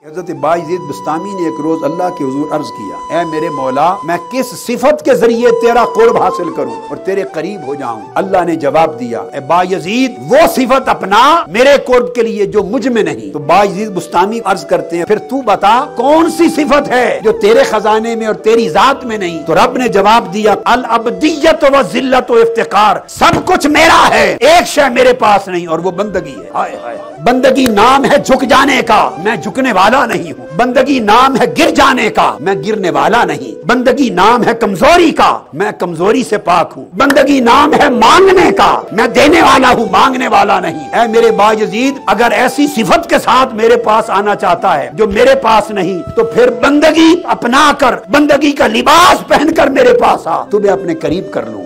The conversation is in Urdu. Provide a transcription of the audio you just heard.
حضرت باعزید بستامی نے ایک روز اللہ کے حضور عرض کیا، اے میرے مولا، میں کس صفت کے ذریعے تیرا قرب حاصل کروں اور تیرے قریب ہو جاؤں؟ اللہ نے جواب دیا، اے باعزید وہ صفت اپنا میرے قرب کے لیے جو مجھ میں نہیں۔ تو باعزید بستامی عرض کرتے ہیں، پھر تو بتا کون سی صفت ہے جو تیرے خزانے میں اور تیری ذات میں نہیں؟ تو رب نے جواب دیا، العبدیت و ذلت و افتقار، سب کچھ میرا ہے، ایک شے میرے پاس نہیں، اور وہ بندگی ہے۔ ہائے ہائے، بندگی نام ہے جھک جانے کا، میں جھکنے والا نہیں ہوں۔ بندگی نام ہے گر جانے کا، میں گرنے والا نہیں۔ بندگی نام ہے کمزوری کا، میں کمزوری سے پاک ہوں۔ بندگی نام ہے مانگنے کا، میں دینے والا ہوں، مانگنے والا نہیں۔ اے میرے باعزید، اگر ایسی صفت کے ساتھ میرے پاس آنا چاہتا ہے جو میرے پاس نہیں، تو پھر بندگی اپنا کر، بندگی کا لباس پہن کر میرے پاس آ، تمہیں اپنے قریب کر لوں۔